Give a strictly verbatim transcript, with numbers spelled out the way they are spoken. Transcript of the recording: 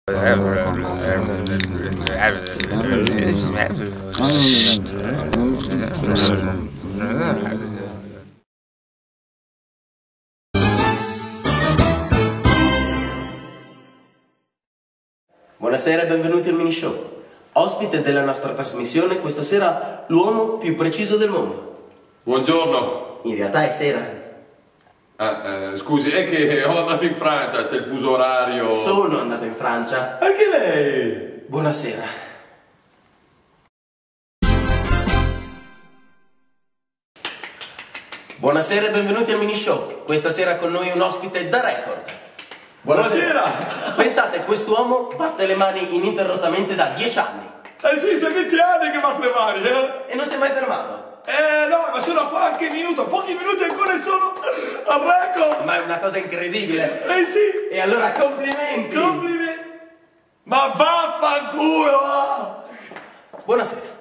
Buonasera e benvenuti al minishow. Ospite della nostra trasmissione questa sera l'uomo più preciso del mondo. Buongiorno. In realtà è sera. Ah, eh, scusi, è che ho andato in Francia, c'è il fuso orario. Sono andato in Francia. Anche lei? Buonasera. Buonasera e benvenuti al minishow. Questa sera con noi un ospite da record. Buonasera. Pensate, quest'uomo batte le mani ininterrottamente da dieci anni. Eh sì, sono dieci anni che batte le mani, eh? E non si è mai fermato. Eh no, ma sono a qualche minuto, pochi minuti ancora sono al record. Ma è una cosa incredibile. Eh sì. E allora complimenti. Complimenti. Ma vaffanculo, va. Buonasera.